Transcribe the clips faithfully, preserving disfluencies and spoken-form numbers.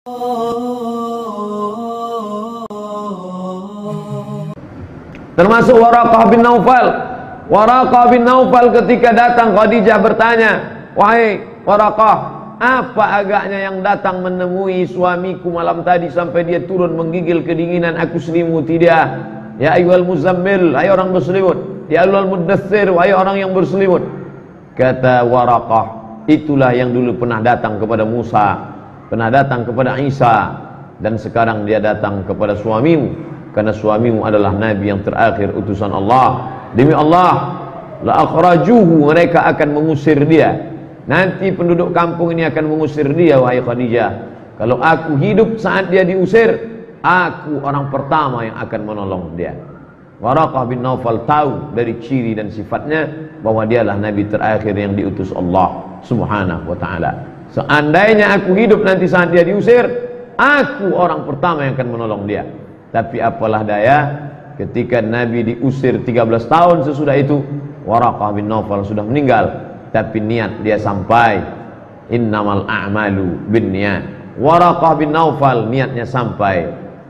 Termasuk Waraqah bin Naufal. Waraqah bin Naufal ketika datang Khadijah bertanya, "Wahai Waraqah, apa agaknya yang datang menemui suamiku malam tadi sampai dia turun menggigil kedinginan, aku selimuti dia. Ya ayyuhal muzammil, hai orang berselimut. Ya ayyuhal muddaththir, wahai orang yang berselimut." Kata Waraqah, itulah yang dulu pernah datang kepada Musa, pernah datang kepada Isa, dan sekarang dia datang kepada suamimu, karena suamimu adalah nabi yang terakhir utusan Allah. Demi Allah, la akhrajuhu, mereka akan mengusir dia. Nanti penduduk kampung ini akan mengusir dia, wahai Khadijah. Kalau aku hidup saat dia diusir, aku orang pertama yang akan menolong dia. Waraqah bin Naufal tahu dari ciri dan sifatnya bahwa dialah nabi terakhir yang diutus Allah Subhanahu wa ta'ala. Seandainya aku hidup nanti saat dia diusir, aku orang pertama yang akan menolong dia. Tapi apalah daya, ketika Nabi diusir tiga belas tahun sesudah itu, Waraqah bin Naufal sudah meninggal, tapi niat dia sampai. Innamal a'malu binniyat. Waraqah bin Naufal niatnya sampai.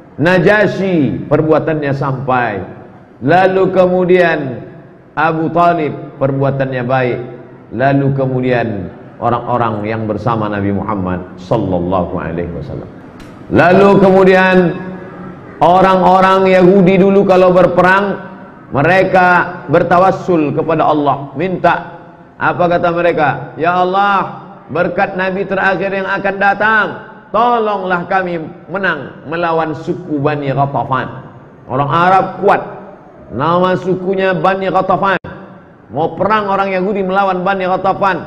Najasyi perbuatannya sampai. Lalu kemudian Abu Talib perbuatannya baik. Lalu kemudian orang-orang yang bersama Nabi Muhammad sallallahu alaihi wasallam. Lalu kemudian orang-orang Yahudi dulu kalau berperang, mereka bertawassul kepada Allah, minta, apa kata mereka? Ya Allah, berkat Nabi terakhir yang akan datang, tolonglah kami menang melawan suku Bani Ghatafan. Orang Arab kuat, nama sukunya Bani Ghatafan. Mau perang orang Yahudi melawan Bani Ghatafan,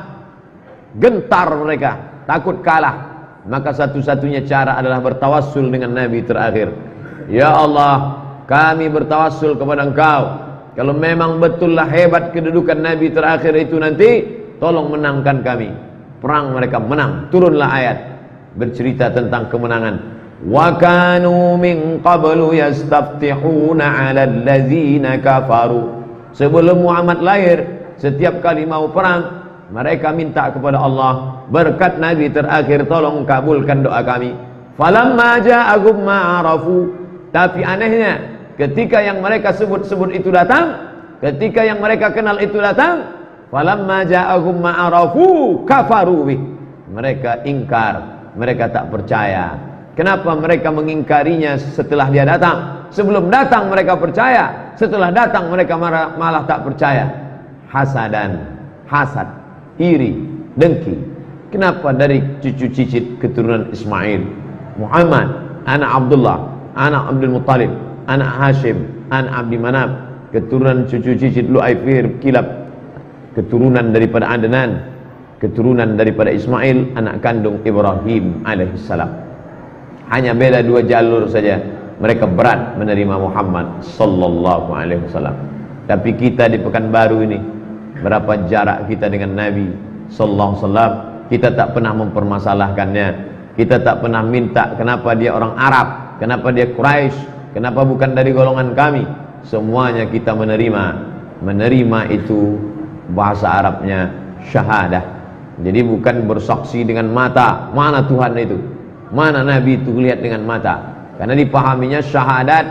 gentar mereka, takut kalah. Maka satu-satunya cara adalah bertawassul dengan Nabi terakhir. Ya Allah, kami bertawassul kepada Engkau. Kalau memang betullah hebat kedudukan Nabi terakhir itu nanti, tolong menangkan kami. Perang mereka menang. Turunlah ayat bercerita tentang kemenangan. Wa kanu min qablu yastaftihuna 'alal ladzina kafaru. Sebelum Muhammad lahir, setiap kali mau perang, mereka minta kepada Allah, berkat Nabi terakhir tolong kabulkan doa kami. Falamma ja'ahum ma 'arafu. Tapi anehnya, ketika yang mereka sebut-sebut itu datang, ketika yang mereka kenal itu datang, falamma ja'ahum ma 'arafu kafaru bih. Mereka ingkar, mereka tak percaya. Kenapa mereka mengingkarinya setelah dia datang? Sebelum datang mereka percaya, setelah datang mereka malah, malah tak percaya. Hasadan, hasad, iri, dengki. Kenapa dari cucu cicit keturunan Ismail, Muhammad, anak Abdullah, anak Abdul Muttalib, anak Hashim, anak Abdi Manaf, keturunan cucu cicit Lu'ay, Fihr, Kilab, keturunan daripada Adnan, keturunan daripada Ismail, anak kandung Ibrahim alaihissalam. Hanya beda dua jalur saja, mereka berat menerima Muhammad sallallahu alaihi wasallam. Tapi kita di Pekanbaru ini, berapa jarak kita dengan Nabi sallallahu alaihi wasallam, kita tak pernah mempermasalahkannya. Kita tak pernah minta kenapa dia orang Arab, kenapa dia Quraisy, kenapa bukan dari golongan kami. Semuanya kita menerima. Menerima itu bahasa Arabnya syahadah. Jadi bukan bersaksi dengan mata, mana Tuhan itu, mana Nabi itu lihat dengan mata. Karena dipahaminya syahadat,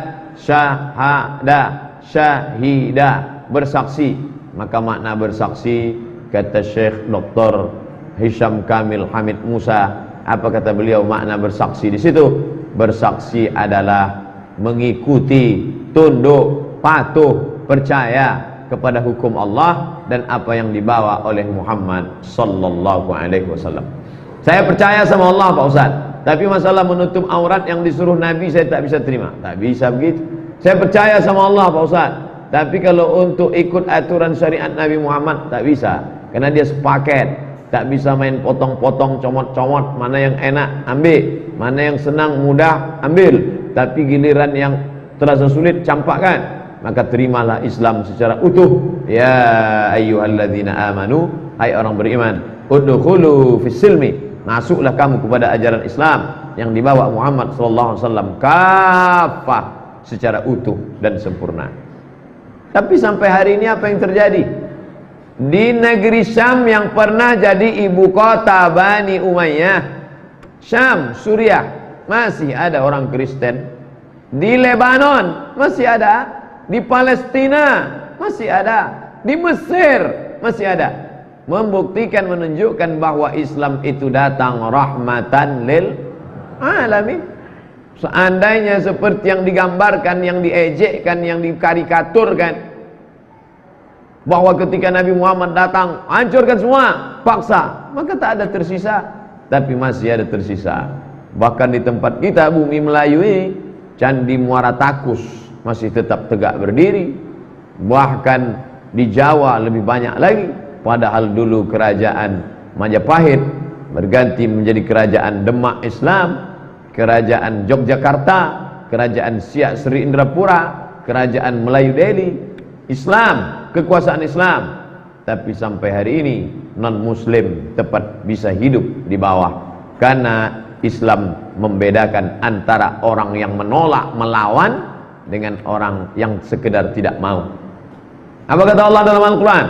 syahada, syahida, bersaksi. Maka makna bersaksi, kata Syekh Doktor Hisham Kamil Hamid Musa, apa kata beliau makna bersaksi di situ? Bersaksi adalah mengikuti, tunduk, patuh, percaya kepada hukum Allah dan apa yang dibawa oleh Muhammad sallallahu alaihi wasallam. Saya percaya sama Allah Pak Ustaz, tapi masalah menutup aurat yang disuruh Nabi saya tak bisa terima. Tak bisa begitu. Saya percaya sama Allah Pak Ustaz, tapi kalau untuk ikut aturan syariat Nabi Muhammad tak bisa, karena dia sepaket. Tak bisa main potong-potong, comot-comot, mana yang enak ambil, mana yang senang mudah ambil, tapi giliran yang terasa sulit campakkan. Maka terimalah Islam secara utuh. Ya ayyuhalladzina amanu, hai orang beriman, udkhulu fis silmi, masuklah kamu kepada ajaran Islam yang dibawa Muhammad sallallahu alaihi wasallam kafah, secara utuh dan sempurna. Tapi sampai hari ini apa yang terjadi? Di negeri Syam yang pernah jadi ibu kota Bani Umayyah, Syam, Suriah masih ada orang Kristen. Di Lebanon masih ada. Di Palestina masih ada. Di Mesir masih ada. Membuktikan, menunjukkan bahwa Islam itu datang rahmatan lil alamin. Seandainya seperti yang digambarkan, yang diejekkan, yang dikarikaturkan, bahwa ketika Nabi Muhammad datang hancurkan semua, paksa, maka tak ada tersisa. Tapi masih ada tersisa. Bahkan di tempat kita, bumi Melayu ini, Candi Muara Takus masih tetap tegak berdiri. Bahkan di Jawa lebih banyak lagi. Padahal dulu kerajaan Majapahit berganti menjadi kerajaan Demak Islam, kerajaan Yogyakarta, kerajaan Siak Sri Indrapura, kerajaan Melayu Delhi, Islam, kekuasaan Islam. Tapi sampai hari ini non muslim tepat bisa hidup di bawah, karena Islam membedakan antara orang yang menolak, melawan, dengan orang yang sekedar tidak mau. Apa kata Allah dalam Al-Quran?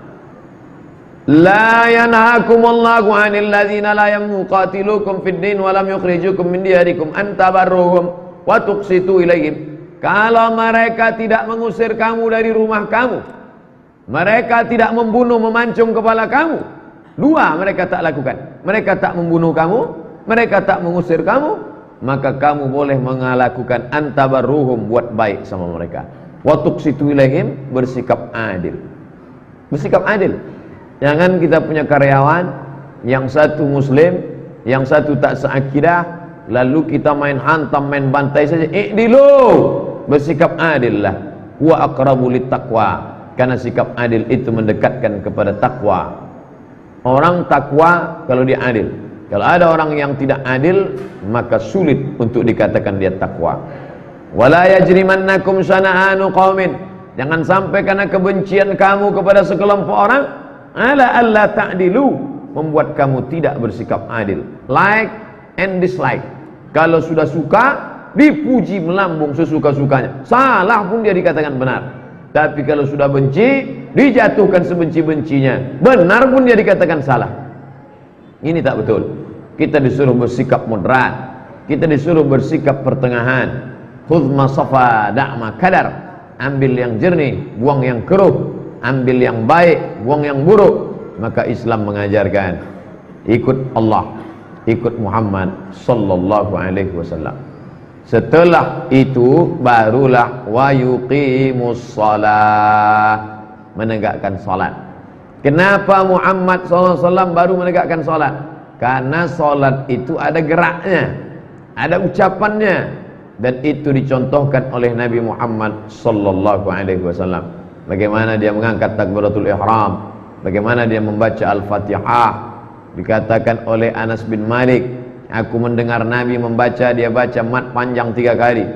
La yanhakumullahu 'anil ladzina la yuqatilukum fid din wa lam yukhrijukum min diyarikum an tabarruhum wa tuqsitu ilaihim. Kalau mereka tidak mengusir kamu dari rumah kamu, mereka tidak membunuh, memancung kepala kamu, dua mereka tak lakukan. Mereka tak membunuh kamu, mereka tak mengusir kamu, maka kamu boleh melakukan antabarruhum, buat baik sama mereka. Wa tuqsitu ilaihim, bersikap adil. Bersikap adil. Jangan kita punya karyawan yang satu muslim, yang satu tak seakidah, lalu kita main hantam, main bantai saja. I'dilu, bersikap adil lah. Wa aqrabu littaqwa, karena sikap adil itu mendekatkan kepada takwa. Orang takwa kalau dia adil. Kalau ada orang yang tidak adil, maka sulit untuk dikatakan dia takwa. Wala yajrimannakum syana'anu qaumin, jangan sampai karena kebencian kamu kepada sekelompok orang, ala alla ta'dilu, membuat kamu tidak bersikap adil. Like and dislike. Kalau sudah suka, dipuji melambung sesuka-sukanya. Salah pun dia dikatakan benar. Tapi kalau sudah benci, dijatuhkan sebenci-bencinya. Benar pun dia dikatakan salah. Ini tak betul. Kita disuruh bersikap moderat. Kita disuruh bersikap pertengahan. Khudh ma safa da'ma kadar. Ambil yang jernih, buang yang keruh. Ambil yang baik, buang yang buruk. Maka Islam mengajarkan ikut Allah, ikut Muhammad sallallahu alaihi wasallam. Setelah itu barulah wa yuqimus shalah, menegakkan salat. Kenapa Muhammad sallallahu alaihi wasallam baru menegakkan salat? Karena salat itu ada geraknya, ada ucapannya, dan itu dicontohkan oleh Nabi Muhammad sallallahu alaihi wasallam. Bagaimana dia mengangkat takbiratul ihram, bagaimana dia membaca Al-Fatihah. Dikatakan oleh Anas bin Malik, aku mendengar Nabi membaca, dia baca mat panjang tiga kali.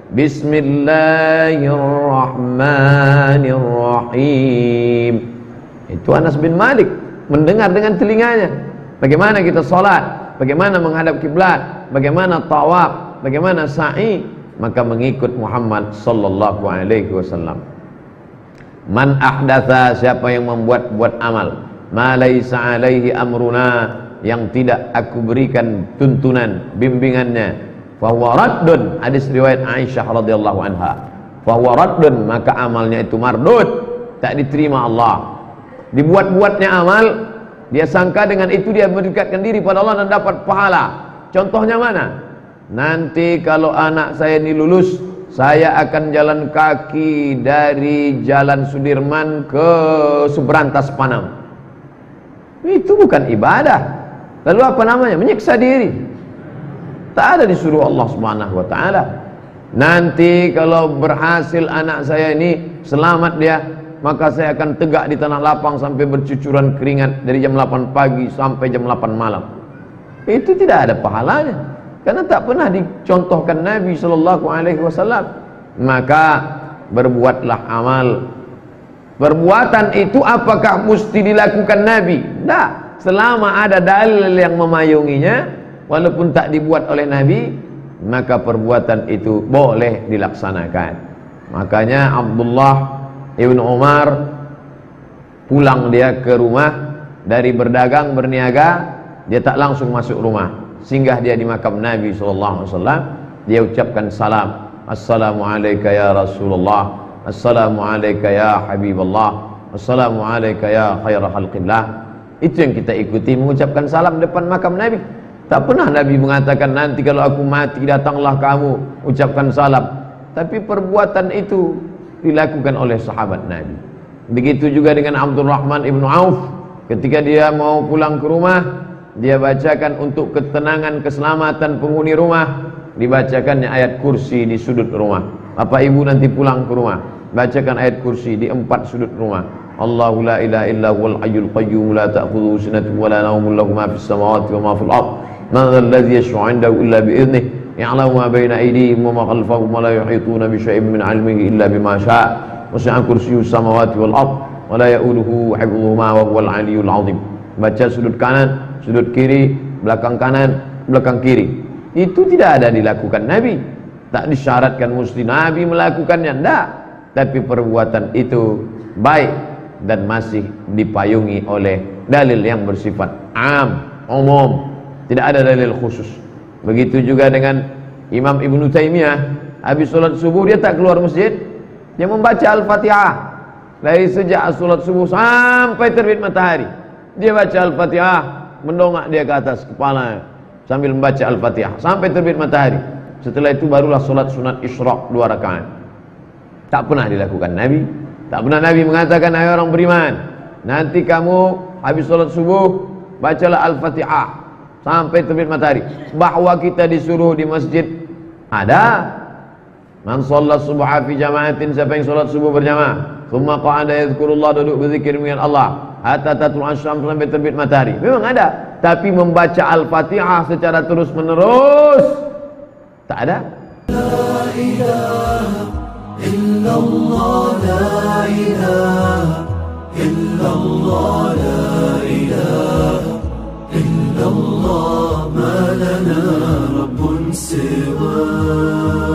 Bismillahirrahmanirrahim. Itu Anas bin Malik mendengar dengan telinganya. Bagaimana kita salat, bagaimana menghadap kiblat, bagaimana tawaf, bagaimana sa'i, maka mengikut Muhammad sallallahu alaihi wasallam. Man ahdatha, siapa yang membuat-buat amal, ma laisa alaihi amruna, yang tidak aku berikan tuntunan, bimbingannya, fahuwa raddun. Hadis riwayat Aisyah radhiyallahu anha. Fahuwa raddun, maka amalnya itu mardud, tak diterima Allah. Dibuat-buatnya amal, dia sangka dengan itu dia mendekatkan diri pada Allah dan dapat pahala. Contohnya mana? Nanti kalau anak saya ini lulus, saya akan jalan kaki dari Jalan Sudirman ke Seberantas Panam. Itu bukan ibadah. Lalu apa namanya? Menyiksa diri. Tak ada disuruh Allah Subhanahu wa taala. Nanti kalau berhasil anak saya ini selamat dia, maka saya akan tegak di tanah lapang sampai bercucuran keringat dari jam delapan pagi sampai jam delapan malam. Itu tidak ada pahalanya, karena tak pernah dicontohkan Nabi sallallahu alaihi wasallam. Maka berbuatlah amal. Perbuatan itu apakah mesti dilakukan Nabi? Tidak. Selama ada dalil yang memayunginya, walaupun tak dibuat oleh Nabi, maka perbuatan itu boleh dilaksanakan. Makanya Abdullah ibn Umar pulang dia ke rumah dari berdagang, berniaga, dia tak langsung masuk rumah. singgah dia di makam Nabi sallallahu alaihi wasallam, dia ucapkan salam, assalamualaikum ya Rasulullah, assalamualaikum ya Habiballah, assalamualaikum ya khairah khalqillah. Itu yang kita ikuti, mengucapkan salam depan makam Nabi. Tak pernah Nabi mengatakan nanti kalau aku mati datanglah kamu ucapkan salam. Tapi perbuatan itu dilakukan oleh sahabat Nabi. Begitu juga dengan Abdurrahman ibnu Auf, ketika dia mau pulang ke rumah, dia bacakan untuk ketenangan keselamatan penghuni rumah, dibacakannya ayat kursi di sudut rumah. Bapak ibu nanti pulang ke rumah, bacakan ayat kursi di empat sudut rumah. Allahu la ilaha illa huwal hayyul qayyum la ta'khudhuhu sinatun wa la nawmun lahu ma fis samawati wa ma fil ardh man dhal ladzi yashfa'u 'indahu illa bi idhnihi ya'lamu ma bayna aydihim wa ma khalfahum wa la yuhituna bi shay'in min 'ilmihi illa bima sha'a wasi'a kursiyyus samawati wal ardh wa la ya'uduhu hifdhuhuma wa huwal 'aliyyul 'azim. Baca sudut kanan, sudut kiri, belakang kanan, belakang kiri. Itu tidak ada dilakukan Nabi. Tak disyaratkan mesti Nabi melakukannya, tidak. Tapi perbuatan itu baik dan masih dipayungi oleh dalil yang bersifat am, umum. Tidak ada dalil khusus. Begitu juga dengan Imam Ibnu Taimiyah, habis solat subuh dia tak keluar masjid, dia membaca Al-Fatihah dari sejak solat subuh sampai terbit matahari. Dia baca Al-Fatihah, mendongak dia ke atas kepala sambil membaca Al-Fatihah sampai terbit matahari. Setelah itu barulah solat sunat Isyraq dua rakaat. Tak pernah dilakukan Nabi. Tak pernah Nabi mengatakan, hai orang beriman, nanti kamu habis solat subuh bacalah Al-Fatihah sampai terbit matahari. Bahwa kita disuruh di masjid ada. Man shalla subha fi jama'atin, siapa yang solat subuh berjamaah, thumma qa'ada yadhkurullah, duduk berzikir dengan Allah hatta tatul asyam, sampai terbit matahari. Memang ada, tapi membaca Al-Fatihah secara terus menerus tak ada. La ilaha illallah, la ilaha illallah, la ilaha illallah, ma lana rabbun siwa.